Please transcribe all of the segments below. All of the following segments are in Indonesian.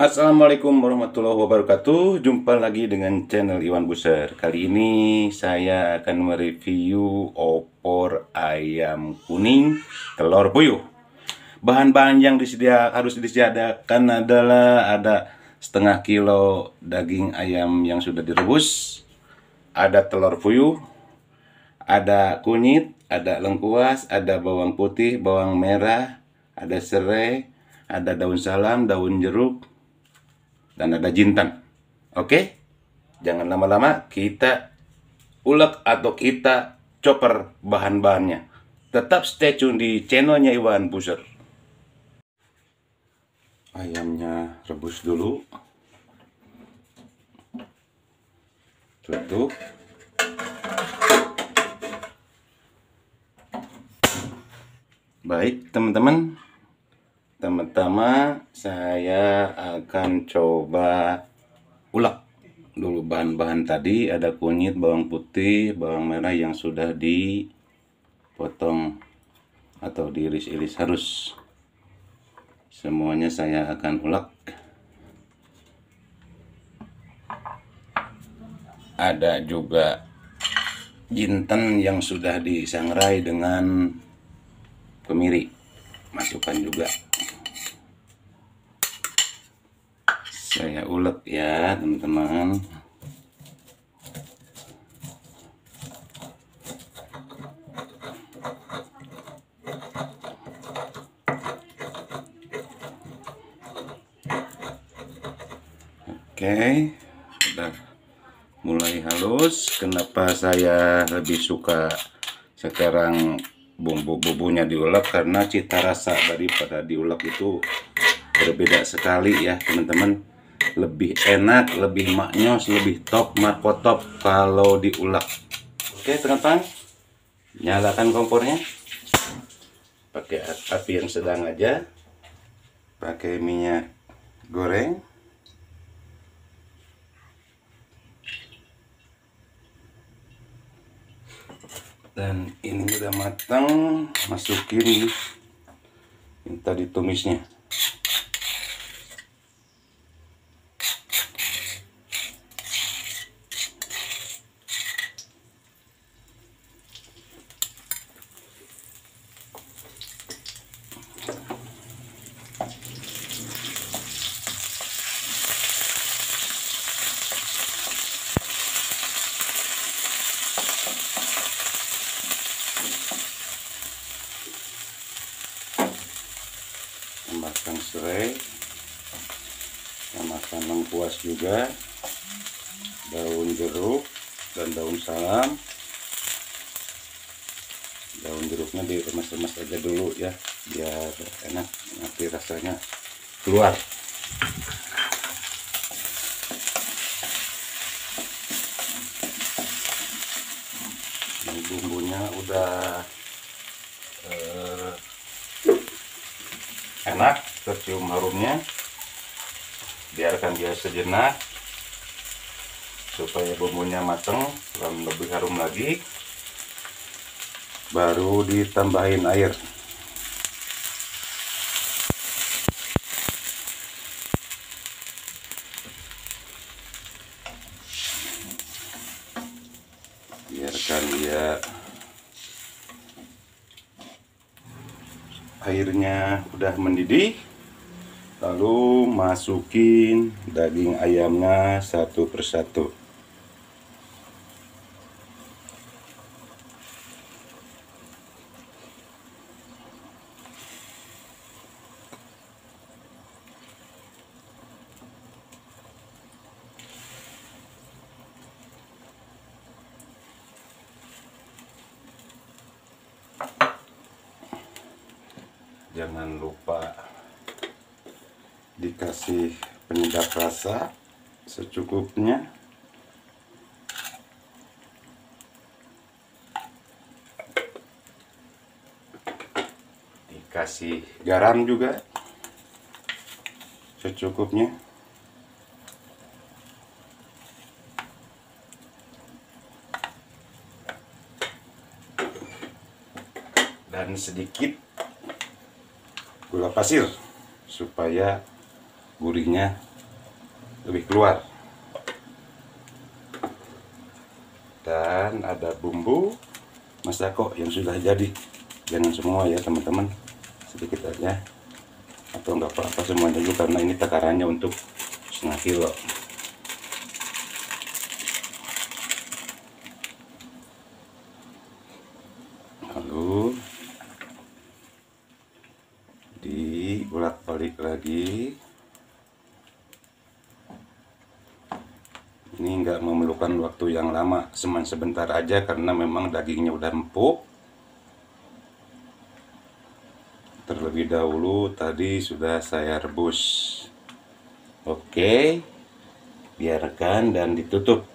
Assalamualaikum warahmatullahi wabarakatuh. Jumpa lagi dengan channel Iwan Buser. Kali ini saya akan mereview opor ayam kuning telur puyuh. Bahan-bahan yang harus disediakan adalah ada setengah kilo daging ayam yang sudah direbus, ada telur puyuh, ada kunyit, ada lengkuas, ada bawang putih, bawang merah, ada serai, ada daun salam, daun jeruk, dan ada jintan. Oke, jangan lama-lama, kita ulek atau kita chopper bahan-bahannya. Tetap stay tune di channelnya Iwan Buser. Ayamnya rebus dulu, tutup. Baik teman-teman, pertama saya akan coba ulek dulu bahan-bahan tadi. Ada kunyit, bawang putih, bawang merah yang sudah dipotong atau diiris-iris halus. Semuanya saya akan ulek. Ada juga jinten yang sudah disangrai dengan kemiri, masukkan juga. Saya ulek ya teman-teman. Oke, udah mulai halus. Kenapa saya lebih suka sekarang bumbu-bumbunya diulek? Karena cita rasa daripada diulek itu berbeda sekali ya teman-teman. Lebih enak, lebih maknyos, lebih top, markotop kalau diulek. Oke teman-teman, nyalakan kompornya. Pakai api yang sedang aja. Pakai minyak goreng. Dan ini udah matang, masukin yang tadi tumisnya. Tambahkan serai, tambahkan lengkuas juga, daun jeruk dan daun salam. Daun jeruknya diremas-remas aja dulu ya, biar enak nanti rasanya keluar. Ini bumbunya udah enak, tercium harumnya. Biarkan dia sejenak supaya bumbunya matang dan lebih harum lagi, baru ditambahin air. Biarkan dia airnya udah mendidih, lalu masukin daging ayamnya satu persatu. Jangan lupa dikasih penyedap rasa secukupnya. Dikasih garam juga secukupnya. Dan sedikit gula pasir supaya gurihnya lebih keluar. Dan ada bumbu masako yang sudah jadi. Jangan semua ya teman-teman, sedikit aja, atau enggak apa-apa semuanya dulu karena ini takarannya untuk setengah kilo. Lalu dibolak-balik lagi. Ini enggak memerlukan waktu yang lama, sebentar aja karena memang dagingnya udah empuk. Terlebih dahulu tadi sudah saya rebus. Oke, biarkan dan ditutup.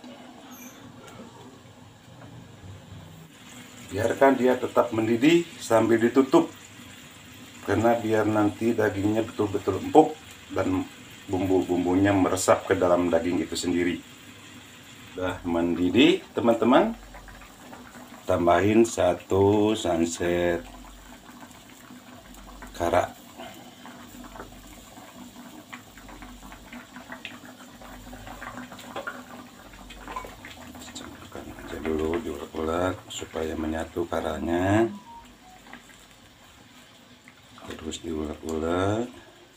Biarkan dia tetap mendidih sambil ditutup, karena biar nanti dagingnya betul-betul empuk dan bumbu-bumbunya meresap ke dalam daging itu sendiri. Sudah mendidih teman-teman, tambahin 1 sunset kara. Campurkan aja dulu, diulek-ulek supaya menyatu karanya. Terus diulek-ulek.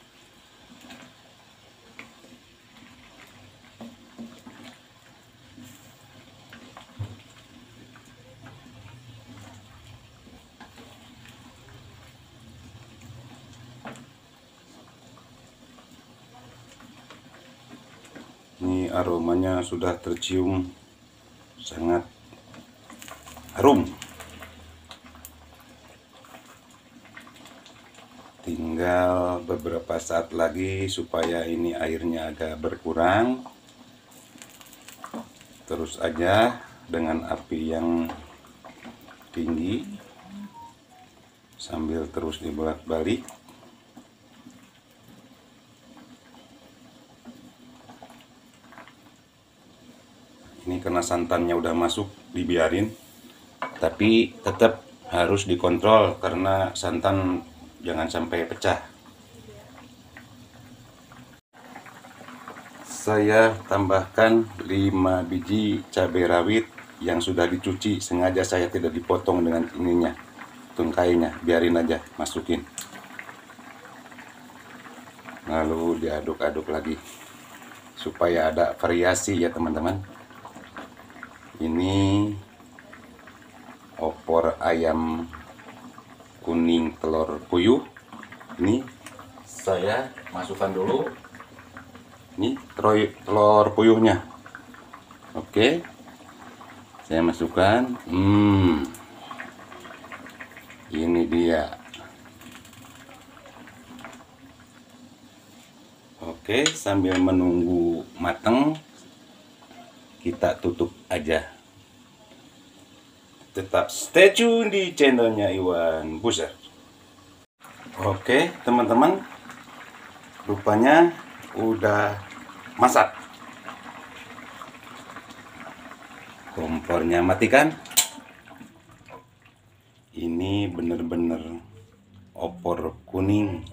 Ini aromanya sudah tercium sangat harum. Tinggal beberapa saat lagi supaya ini airnya agak berkurang. Terus aja dengan api yang tinggi sambil terus dibolak-balik. Ini karena santannya udah masuk, dibiarin, tapi tetap harus dikontrol karena santan jangan sampai pecah. Saya tambahkan 5 biji cabai rawit yang sudah dicuci. Sengaja saya tidak dipotong dengan ininya, tungkainya, biarin aja, masukin. Lalu diaduk-aduk lagi supaya ada variasi ya teman-teman. Ini opor ayam kuning telur puyuh. Ini saya masukkan dulu. Ini telur puyuhnya. Oke, saya masukkan. Ini dia. Oke, sambil menunggu matang, kita tutup aja. Tetap stay tune di channelnya Iwan Buser. Oke teman-teman, rupanya udah masak. Kompornya matikan. Ini bener-bener opor kuning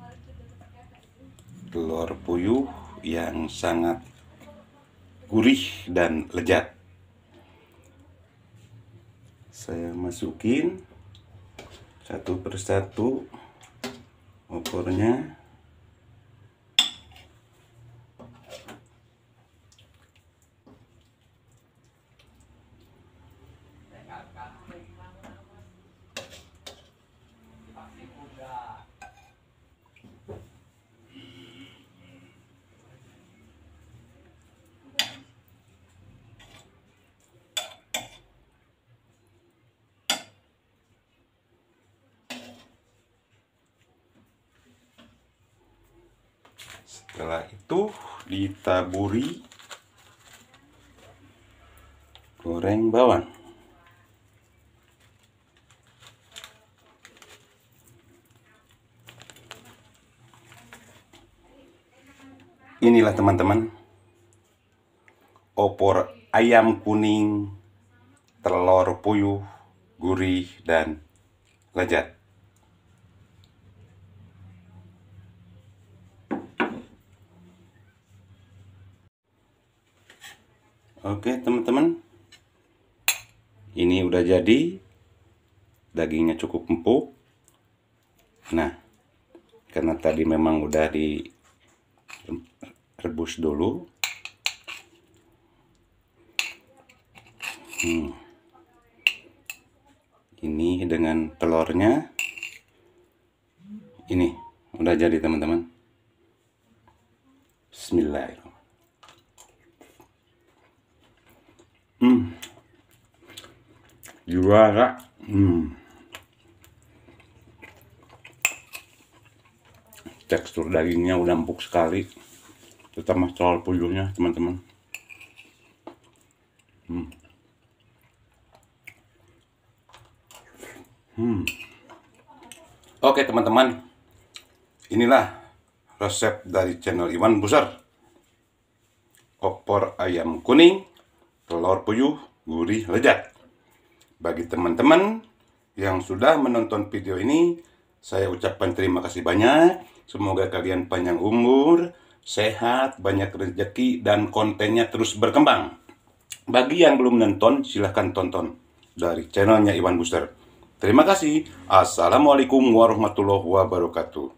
telur puyuh yang sangat gurih dan lezat. Saya masukin satu persatu opornya. Setelah itu ditaburi goreng bawang. Inilah teman-teman, opor ayam kuning telur puyuh gurih dan lezat. Oke teman-teman, ini udah jadi, dagingnya cukup empuk. Nah, karena tadi memang udah direbus dulu. Ini dengan telurnya, ini udah jadi teman-teman. Bismillahirrahmanirrahim. Juara. Tekstur dagingnya udah empuk sekali, terutama telur puyuhnya teman-teman. Oke teman-teman, inilah resep dari channel Iwan Buser. Opor ayam kuning, telur puyuh, gurih lezat. Bagi teman-teman yang sudah menonton video ini, saya ucapkan terima kasih banyak. Semoga kalian panjang umur, sehat, banyak rezeki, dan kontennya terus berkembang. Bagi yang belum nonton, silahkan tonton dari channelnya Iwan Buser. Terima kasih. Assalamualaikum warahmatullahi wabarakatuh.